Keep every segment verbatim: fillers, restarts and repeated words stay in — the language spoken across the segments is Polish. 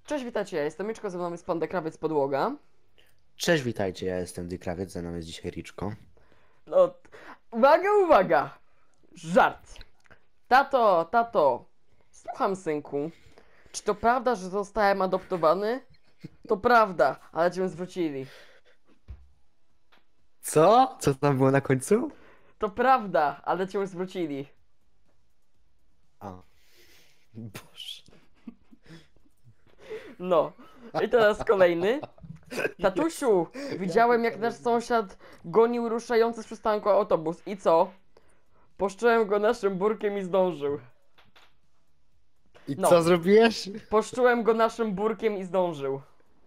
Cześć, witajcie, ja jestem Miczko, ze mną jest pan Dekrawiec Podłoga. Cześć, witajcie, ja jestem Dykrawiec, ze mną jest dzisiaj Riczko. No, uwaga, uwaga! Żart! Tato, tato, słucham, synku. Czy to prawda, że zostałem adoptowany? To prawda, ale cię zwrócili. Co? Co tam było na końcu? To prawda, ale cię zwrócili. A. Boże. No. I teraz kolejny. Tatusiu, widziałem jak nasz sąsiad gonił ruszający z przystanku autobus. I co? Poszczułem go naszym burkiem i zdążył. I No. co zrobiłeś? Poszczułem go naszym burkiem i zdążył.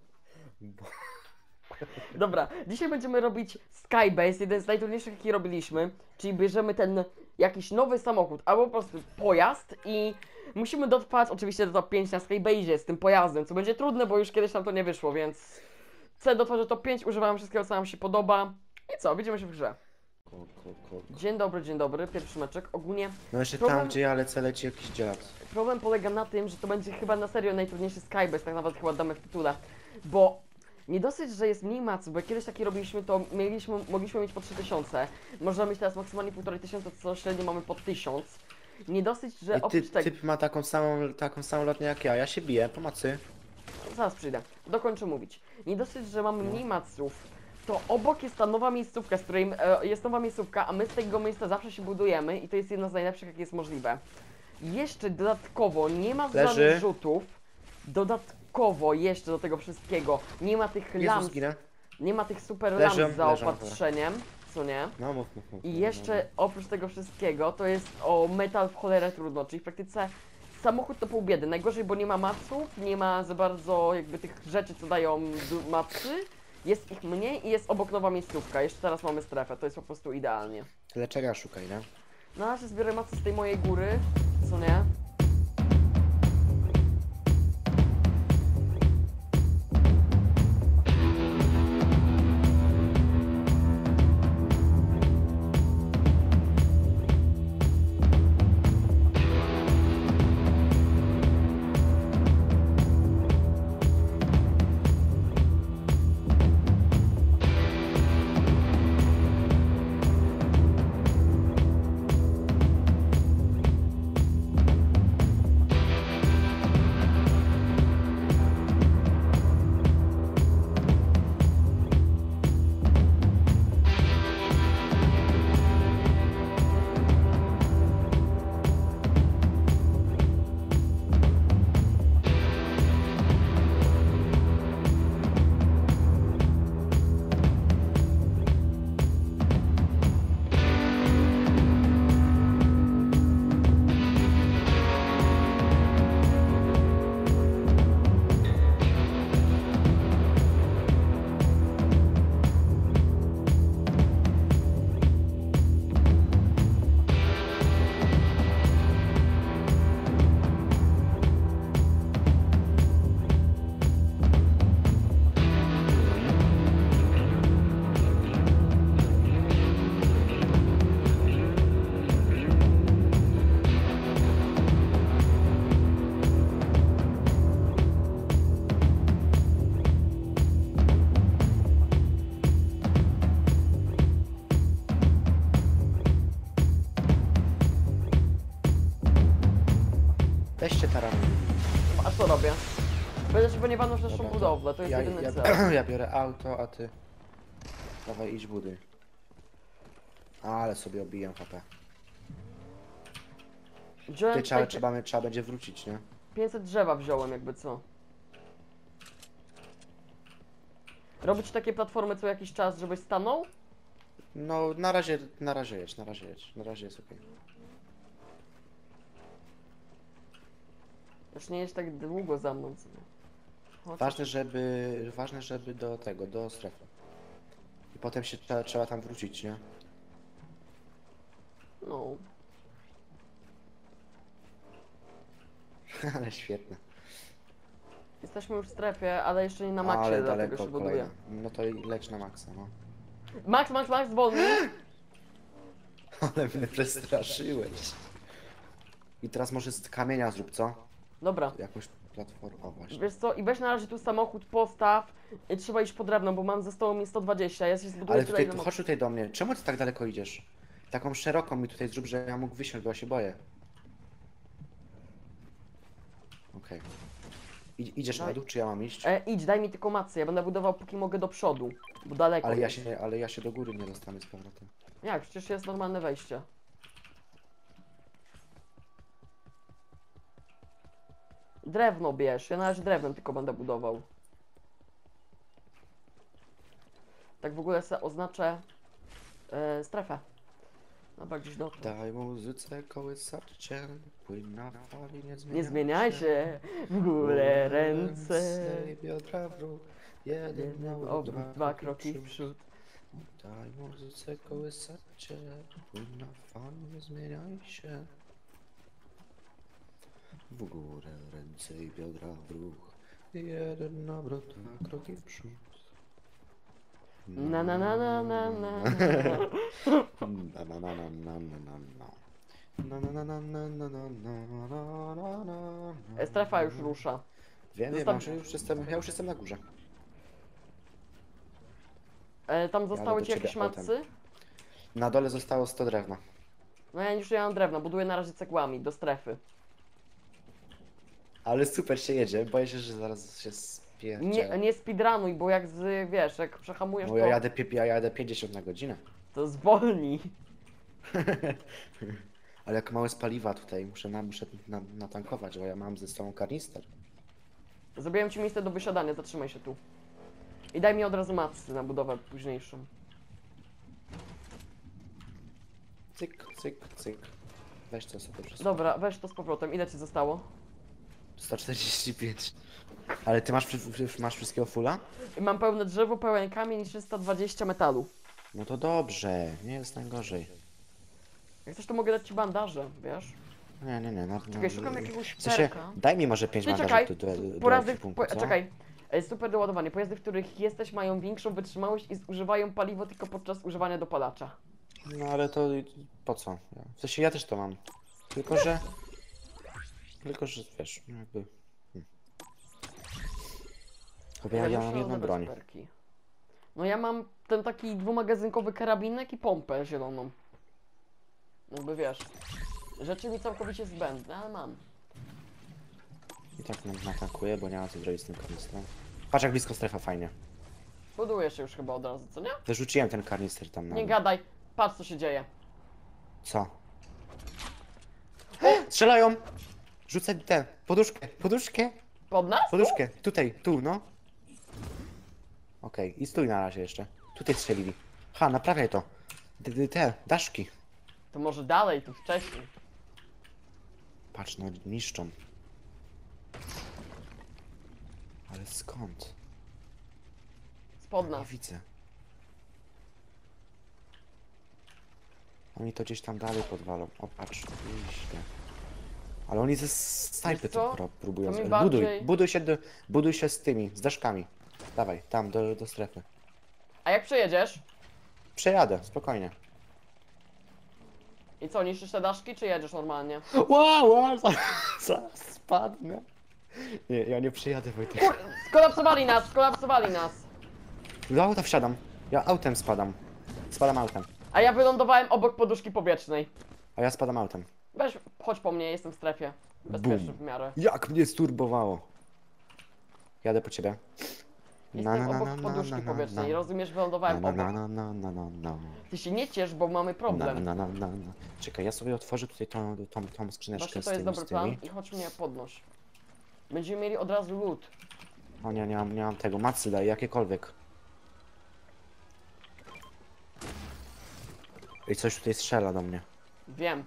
Dobra, dzisiaj będziemy robić Skybase, jeden z najtrudniejszych, jaki robiliśmy. Czyli bierzemy ten jakiś nowy samochód, albo po prostu pojazd i musimy dotrwać oczywiście do top pięć na Skybase z tym pojazdem, co będzie trudne, bo już kiedyś nam to nie wyszło, więc chcę dotrwać do top pięć, używam wszystkiego, co nam się podoba. I co, widzimy się w grze. Ko, ko, ko. Dzień dobry, dzień dobry, pierwszy meczek. Ogólnie No jeszcze Problem- tam, gdzie ja lecę, leci jakiś dzielat. problem polega na tym, że to będzie chyba na serio najtrudniejszy Skybase, tak nawet chyba damy w tytule, bo nie dosyć, że jest mniej maców, bo jak kiedyś taki robiliśmy, to mieliśmy, mogliśmy mieć po trzy tysiące, możemy mieć teraz maksymalnie półtorej tysiąca, co średnio mamy po tysiąc. Nie dosyć, że I ty, oprócz tego... typ ma taką samą, taką samą lotnię jak ja, ja się biję, pomocy. Zaraz przyjdę, dokończę mówić. Nie dosyć, że mamy mniej maców, to obok jest ta nowa miejscówka, z której e, jest nowa miejscówka, a my z tego miejsca zawsze się budujemy i to jest jedna z najlepszych, jakie jest możliwe. Jeszcze dodatkowo nie ma Leży. żadnych rzutów, dodatkowo jeszcze do tego wszystkiego nie ma tych Jezu, lamp, zginę. nie ma tych super Leżą, lamp z leżą, zaopatrzeniem, co nie? No mów, mów, mów. I mów, jeszcze mów. oprócz tego wszystkiego to jest o metal w cholerę trudno, czyli w praktyce samochód to pół biedy. Najgorzej, bo nie ma maców, nie ma za bardzo jakby tych rzeczy, co dają du- macy. Jest ich mniej i jest obok nowa miejscówka. Jeszcze teraz mamy strefę, to jest po prostu idealnie. Tyle czego szukaj, nie? No a się zbiorę macy z tej mojej góry, co nie? Weźcie taran. A co robię? Będę się ponieważ naszą Dobra, to budowlę, to jest ja, jedyny ja, cel. ja biorę auto, a ty... Dawaj, idź buduj. Ale sobie obijam H P. Wziąłem Ty, trzeba, tutaj trzeba, trzeba będzie wrócić, nie? pięćset drzewa wziąłem, jakby co. Robić takie platformy co jakiś czas, żebyś stanął? No, na razie, na razie jedź, na razie jedź, na razie jest okej. Już nie jest tak długo za mną, co nie? Chodź. Ważne, żeby, ważne, żeby do tego, do strefy. I potem się trzeba, trzeba tam wrócić, nie? No. Ale świetne. Jesteśmy już w strefie, ale jeszcze nie na maksie, Ale dlatego daleko się buduje. kolejna. No to i leć na maksa, no. Max, Max, Max, zwolnij! Ale mnie przestraszyłeś. I teraz może z kamienia zrób, co? Dobra, Jakąś platformę. O właśnie. Wiesz co, i weź na razie tu samochód, postaw. I trzeba iść po drewno, bo mam ze stołu mi sto dwadzieścia. Ja się zbuduję Ale tyle, tutaj, ile mogę. chodź tutaj do mnie. Czemu ty tak daleko idziesz? Taką szeroką mi tutaj zrób, że ja mógł wysiąść, bo ja się boję. Okej. I- Idziesz Daj. na dół, czy ja mam iść? E, idź, daj mi tylko macę, ja będę budował póki mogę do przodu. Bo daleko Ale ja jest. się, ale ja się do góry nie dostanę z powrotem. Jak, przecież jest normalne wejście. Drewno bierz, ja na razie drewnem tylko będę budował. Tak w ogóle sobie oznaczę e, strefę. Dobra, gdzieś do... Daj muzyce kołysacie, płyn na fali, nie zmieniaj Nie zmieniaj się, w ogóle ręce. i biodra w ruch, jeden mały, O, dwa kroki w przód. Daj muzyce kołysacie, płyn na fali, nie zmieniaj się. W górę ręce i biodra w ruch, jeden obrót, dwa kroki w przód. Na na na na na na. Na na na na na na na na. Na na na na na na na na na na na. E, Strefa już rusza. Wiem, wiem, Zostaw- ja już jestem, ja już jestem na górze. E, tam zostały do ci jakieś ciebie autem. macy? Na dole zostało sto drewna. No ja już nie mam drewna, buduję na razie cegłami do strefy. Ale super się jedzie, boję się, że zaraz się Nie, spierdzielę. nie speedrunuj, bo jak z, wiesz, jak przehamujesz Bo to, ja jadę, pi- ja jadę pięćdziesiąt na godzinę. to zwolni. Ale jak małe spaliwa tutaj, muszę, na, muszę na, natankować, bo ja mam ze sobą karnister. Zrobiłem ci miejsce do wysiadania, zatrzymaj się tu. I daj mi od razu macy na budowę późniejszą. Cyk, cyk, cyk. Weź to sobie wszystko. Dobra, weź to z powrotem. Ile ci zostało? sto czterdzieści pięć. Ale ty masz, wszy- masz wszystkiego fulla? I mam pełne drzewo, pełen kamień i trzysta dwadzieścia metalu. No to dobrze, nie jest najgorzej. Jak chcesz, to mogę dać ci bandaże, wiesz? Nie, nie, nie. No, no, Czekaj, szukam jakiegoś w sensie, perka. daj mi może pięć Ty bandaży czekaj, do, do, do Pojazdy, ekwipunku, po, co? czekaj. E, Super doładowanie. Pojazdy, w których jesteś, mają większą wytrzymałość i zużywają paliwo tylko podczas używania dopalacza. No ale to po co? W sensie ja też to mam. Tylko, że... Tylko, że wiesz, no jakby... Hmm. Chyba ja, ja mam muszę jedną odebrać broń. perki. No ja mam ten taki dwumagazynkowy karabinek i pompę zieloną. Jakby wiesz, rzeczy mi całkowicie zbędne, ale mam. I tak nam natankuję, bo nie mam co zrobić z tym karnistrem. Patrz jak blisko strefa, fajnie. Buduje się już chyba od razu, co nie? Wyrzuciłem ten karnister tam na Nie dół. gadaj, patrz co się dzieje. Co? Strzelają! Rzucę tę poduszkę, poduszkę, Pod nas? poduszkę. Tutaj, tu, no. Okej, i stój na razie jeszcze. Tutaj strzelili. Ha, naprawiaj to. Te, te, te daszki. To może dalej, tu wcześniej. Patrz, no niszczą. Ale skąd? Spod Nie nas. widzę. Oni to gdzieś tam dalej podwalą. O, patrz, iście. Ale oni ze snajpy Wiesz co? to pró- próbują To mi zrobić. Buduj, bardziej- buduj się, do, buduj się z tymi, z daszkami. Dawaj, tam, do, do strefy. A jak przejedziesz? Przejadę, spokojnie. I co, niszczysz te daszki, czy jedziesz normalnie? Wow, wow, zaraz spadnę. Nie, ja nie przyjadę, Wojtek. Kur... Skolapsowali nas, skolapsowali nas. Do auta wsiadam. Ja autem spadam. Spadam autem. A ja wylądowałem obok poduszki powietrznej. A ja spadam autem. Weź, chodź po mnie, jestem w strefie. Bezpieczny w miarę. Jak mnie sturbowało. Jadę po ciebie. Jestem obok poduszki powietrznej, rozumiesz, wylądowałem na, na, obok. na, na, na, na, na. Ty się nie ciesz, bo mamy Na, problem. na, na, na, na. Czekaj, ja sobie otworzę tutaj tą, tą, tą skrzyneczkę Właśnie z to jest tymi, dobry z tymi. plan i chodź mnie podnoś. Będziemy mieli od razu loot. O nie, nie mam, nie mam tego. Macy daj, jakiekolwiek. I coś tutaj strzela do mnie. Wiem.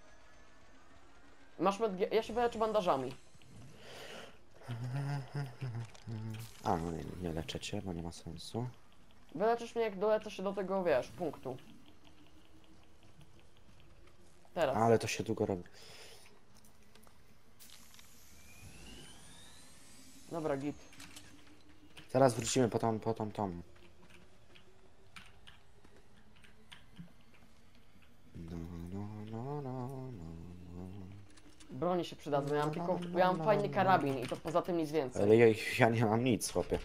Masz medgie... Ja się wyleczę bandażami. A, no nie, nie leczę cię, bo nie ma sensu. Wyleczysz mnie jak dolecę się do tego, wiesz, punktu. Teraz. Ale to się długo robi. Dobra, git. Zaraz wrócimy po tą, po tą, tą. No, no, no, no, no, no. Broni się przydadzą, ja mam tylko, ja mam fajny karabin i to poza tym nic więcej. Ale ja, ja nie mam nic, chłopie.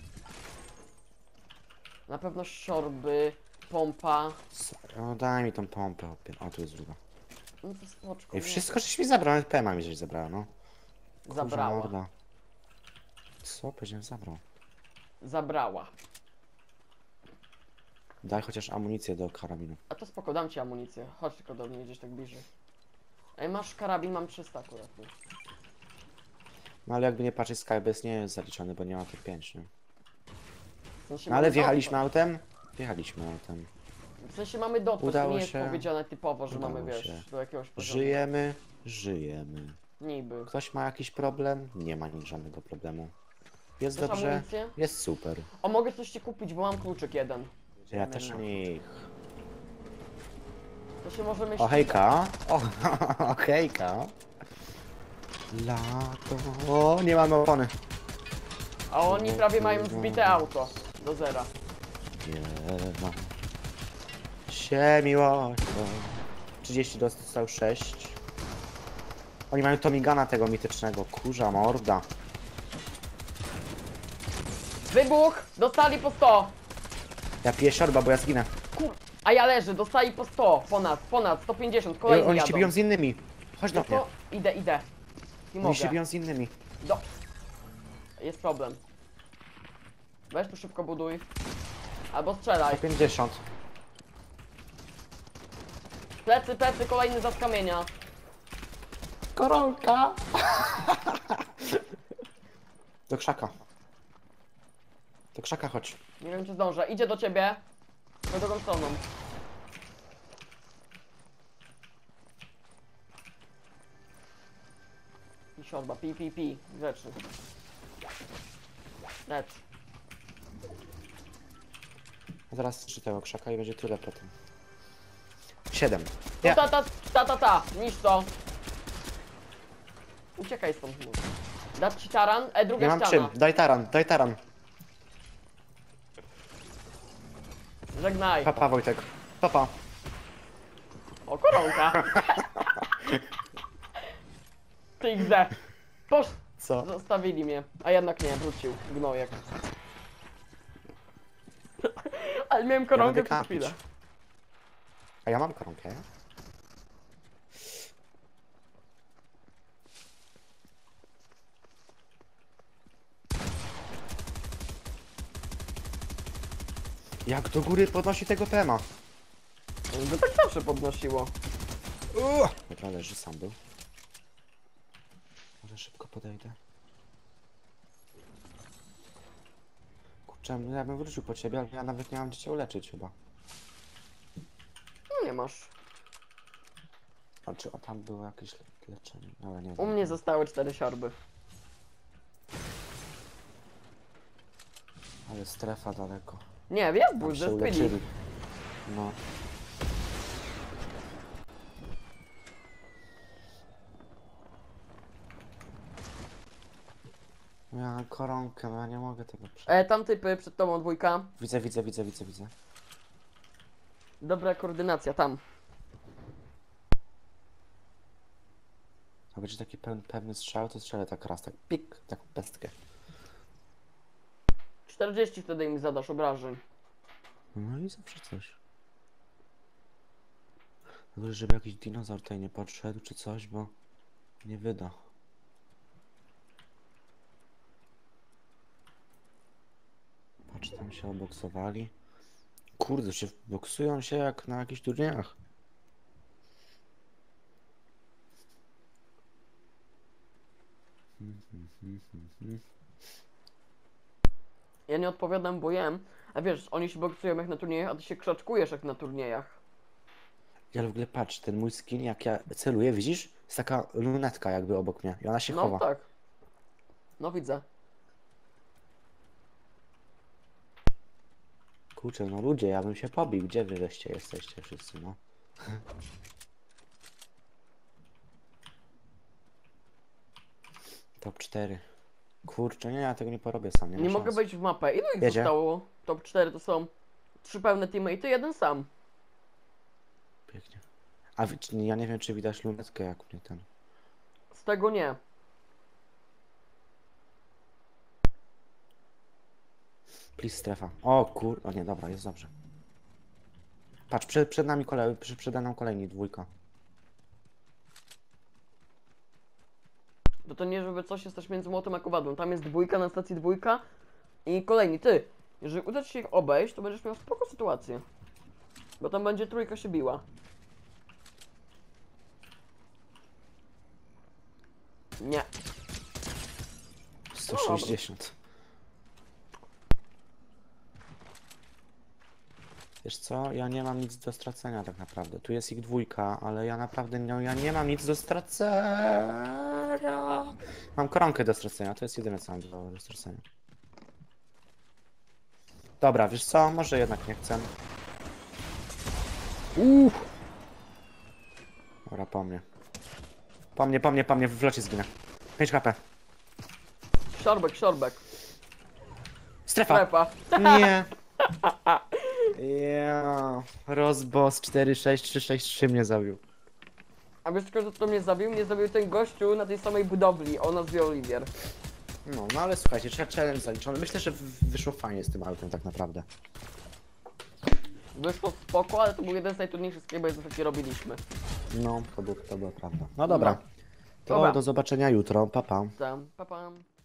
Na pewno szorby, pompa. No daj mi tą pompę, chłopie. O, tu jest druga. No to spoczko, I nie? wszystko żeś mi zabrał, nawet P M A mi żeś zabrała, no. Kurwa, Zabrała. morda. Co? Powiedziałem zabrał. Zabrała. Daj chociaż amunicję do karabinu. A to spoko, dam ci amunicję. Chodź tylko do mnie, gdzieś tak bliżej. Ej, masz karabin, mam trzysta akurat. Nie? No ale jakby nie patrzeć, Skybase nie jest zaliczony, bo nie ma tych pięć, nie? W sensie No ale mamy wjechaliśmy dotąd. autem? Wjechaliśmy autem. W sensie mamy dotąd, to Udało nie jest się. powiedziane typowo, że Udało mamy, wiesz, się. do jakiegoś poziomu. Żyjemy, żyjemy. Niby. Ktoś ma jakiś problem? Nie ma nic żadnego problemu. Jest Chcesz dobrze, amunicję? jest super. O, mogę coś ci kupić, bo mam kluczyk jeden. Ja też nich. To się możemy... O hejka. O, o hejka. Lato. O, nie mamy opony. A oni prawie mają zbite auto. Do zera. Nie ma się miłością. trzydzieści dostał sześć. Oni mają Tomigana tego mitycznego. Kurza morda. Wybuch! Dostali po sto! Ja piję siorba, bo ja zginę. Kur... A ja leżę, dostali po sto. Ponad, ponad, sto pięćdziesiąt. Ej, Kolejni oni jadą. się biją z innymi. Chodź do No mnie. to idę, idę. Nie Oni się mogę. biją z innymi. Do... Jest problem. Weź tu szybko buduj. Albo strzelaj. pięćdziesiąt. Plecy, plecy, kolejny za kamienia. Koronka. Do krzaka. Do krzaka chodź. Nie wiem czy zdążę. Idzie do ciebie. Do drugą stroną. I siorba, pi, pi, pi. Grzeczny. Lecz. Zaraz trzy tego krzaka i będzie tyle potem. Siedem. No Nie. ta, ta, ta, ta, ta. Niż to. Uciekaj stąd. mój. Dać ci taran? E, druga Nie mam ściana. czym. Daj taran, daj taran. Żegnaj. Papa Wojtek. Papa. O, koronka. Ty X D. Posz... Co? Zostawili mnie. A jednak nie, wrócił. Gnojek. Ale miałem koronkę będę przez kampić. chwilę. A ja mam koronkę. Jak do góry podnosi tego P M A? By tak zawsze podnosiło. Dobra, leży, sam był. Może szybko podejdę. Kurczę, no ja bym wrócił po ciebie, ale ja nawet nie mam gdzie cię uleczyć chyba. No nie masz. A czy a tam było jakieś le leczenie? Ale nie U wiem. mnie zostały cztery siorby. Ale strefa daleko. Nie, jest Tam boost, się ze speedy. uleczyli. No. Ja mam koronkę, no ja nie mogę tego przejść. E, tam typy, przed tobą dwójka. Widzę, widzę, widzę, widzę, widzę. Dobra koordynacja, tam. A będzie taki pełny, pewny strzał, to strzelę tak raz, tak pik, tak pestkę. czterdzieści wtedy im zadasz obrażeń. No i zawsze coś. Tylko żeby jakiś dinozaur tutaj nie podszedł, czy coś, bo nie wyda. Patrz, tam się oboksowali. Kurde, się boksują się jak na jakichś turniejach. Hmm, hmm, hmm, hmm, hmm. Ja nie odpowiadam, bo jem. A wiesz, oni się boksują jak na turniejach, a ty się krzaczkujesz jak na turniejach. Ja w ogóle patrz, ten mój skin, jak ja celuję, widzisz? Jest taka lunetka jakby obok mnie i ona się No chowa. tak. No widzę. Kurczę, no ludzie, ja bym się pobił. Gdzie wy żeście jesteście wszyscy, no? Top cztery. Kurczę, nie, ja tego nie porobię sam, nie, Nie ma mogę szans. wejść w mapę. Ilu ich Jedzie. zostało? Top cztery to są trzy pełne teammate'y, jeden sam. Pięknie. A wi- czy- ja nie wiem, czy widać lunetkę, jak mnie ten... tego nie. Please strefa. O kur... O nie, dobra, jest dobrze. Patrz, przed, przed nami kolej, przed, przede mną kolejni dwójka. To to nie, żeby coś jest też między młotem a kowadłem. Tam jest dwójka, na stacji dwójka i kolejni. Ty, jeżeli uda ci się ich obejść, to będziesz miał spoko sytuację. Bo tam będzie trójka się biła. Nie. sto sześćdziesiąt. Wiesz co, ja nie mam nic do stracenia tak naprawdę. Tu jest ich dwójka, ale ja naprawdę nie, ja nie mam nic do stracenia. Mam koronkę do stracenia, to jest jedyne co mam do, do stracenia. Dobra, wiesz co, może jednak nie chcę. Uuu. Dobra, po mnie. Po mnie, po mnie, po mnie, w locie zginę. pięć H P. Siorbek, siorbek. Strefa! Strefa. Nie! Ja, Rozboss cztery sześć trzy sześć trzy mnie zabił. A wiesz tylko, kto mnie zabił? Mnie zabił ten gościu na tej samej budowli o nazwie Oliwier. No, no ale słuchajcie, ch- challenge zaliczony. Myślę, że w- wyszło fajnie z tym autem tak naprawdę. Wyszło spoko, ale to był jeden z najtrudniejszych skybejsów, jaki robiliśmy. No, to, było, to była prawda. No dobra, No. to Dobra. do zobaczenia jutro, pa pa. Tam, pa, pa.